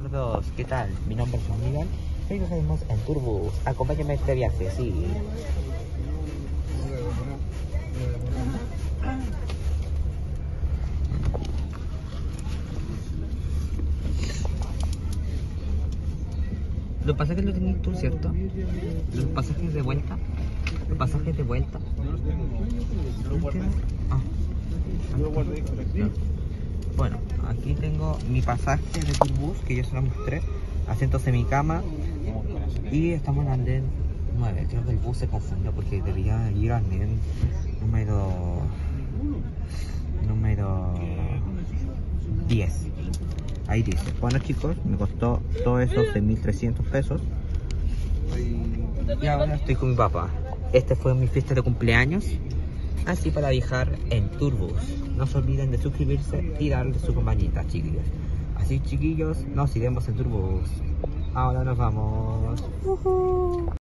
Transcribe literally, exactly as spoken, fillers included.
Gordos, ¿qué tal? Mi nombre es Juan Miguel. Hoy nos vemos en Turbus. Acompáñame a este viaje, sí. Los pasajes los tenías tú, ¿cierto? Los pasajes de vuelta. Los pasajes de vuelta. Ah. Bueno, aquí tengo mi pasaje de Turbus, que yo se lo mostré. Asiento semicama. Y estamos en andén nueve. Creo que el bus se confundió porque debía ir al andén número... número... diez. Ahí dice. Bueno, chicos, me costó todo eso seis mil trescientos pesos. Y ahora estoy con mi papá. Este fue mi fiesta de cumpleaños. Así para viajar en Turbus. No se olviden de suscribirse y darle su compañita, chiquillos. Así, chiquillos, nos iremos en Turbus. Ahora nos vamos. Uh-huh.